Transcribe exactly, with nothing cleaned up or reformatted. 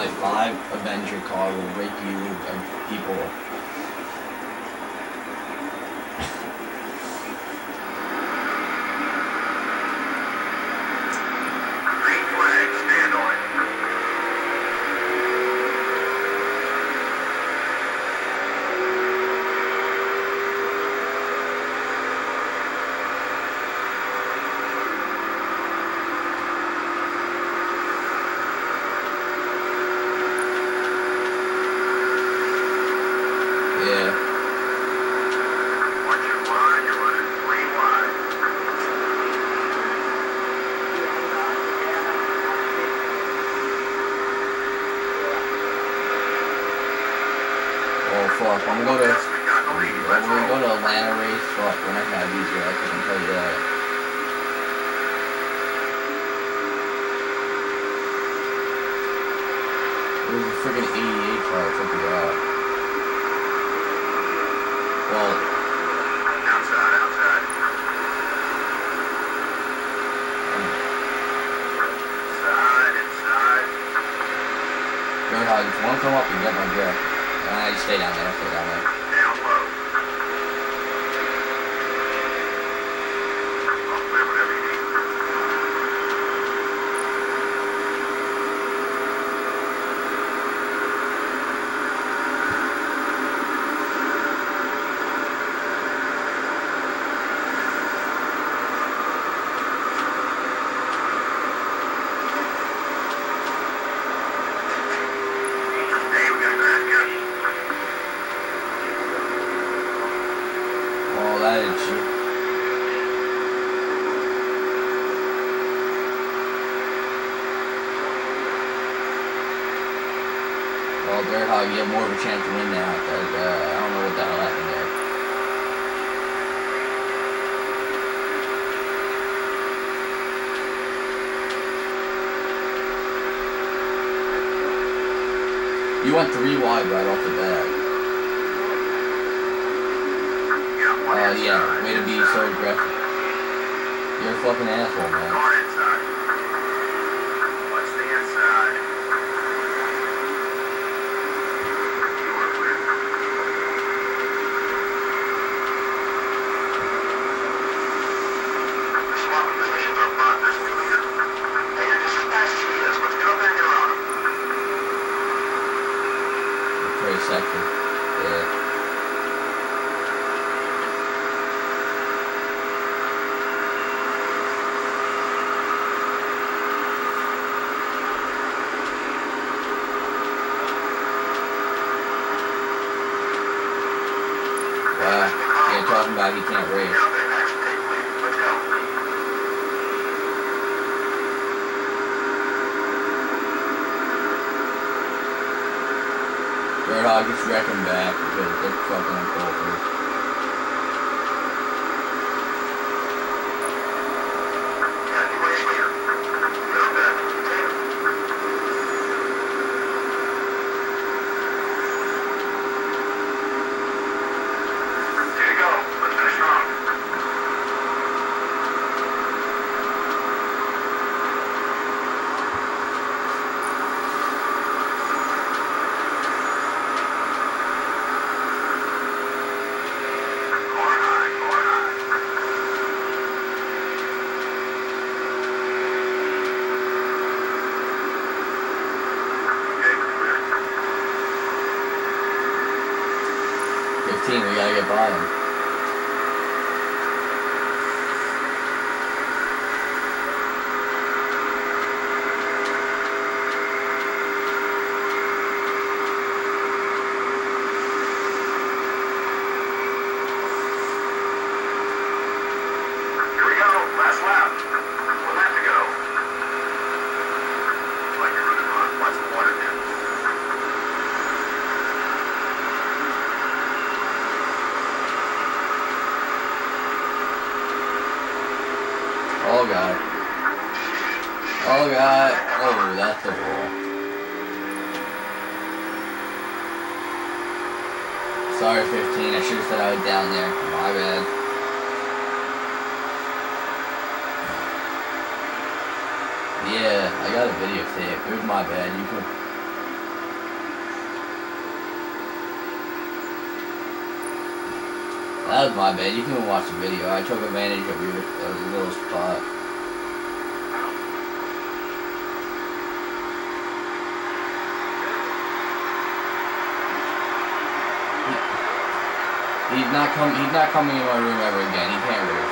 my five Avenger car will rape you and people. Fuck, when we go to when we go to Atlanta race, fuck, we're not gonna have these guys, I can tell you that. It was a freaking eighty-eight car, I took it out. Well, outside, outside. Inside, inside. Groundhog, if you want to come up and get my jet. Uh, you stay down there, stay down there. Down low. I'll clear whatever you need. Hey, we got a crash, guys. Oh, that is shit. Well, Groundhog, you have more of a chance to win now, because uh, I don't know what the hell happened there. You went three wide right off the bat. Uh, yeah, way to be so aggressive. You're a fucking asshole, man. Car inside. Watch the inside. You are clear. Swapping positions up front. There's clear. Hey, you're just as fast as he is. Let's get up there and get around him. Very sector. Yeah. Wow. Yeah, talking about he can't race. Get up there, Max. Take the lead. Let's go. Groundhog, just wreck him back because they're fucking uncool. Yeah, anybody's clear. Get up there. Take it. Here you go. Let's finish strong. Car high, car high. Okay, we're clear. fifteen, we gotta get by him. Here we go. Last lap. One lap to go. Like you're running on. Watch the water dip. Oh god. Oh god. Oh, that's the wall. Sorry, fifteen. I should have said I was down there. My bad. Yeah, I got a videotape. It was my bad. You can That was my bad. You can watch the video. I took advantage of your uh, little spot. He's not com- He's not coming in my room ever again. He can't read.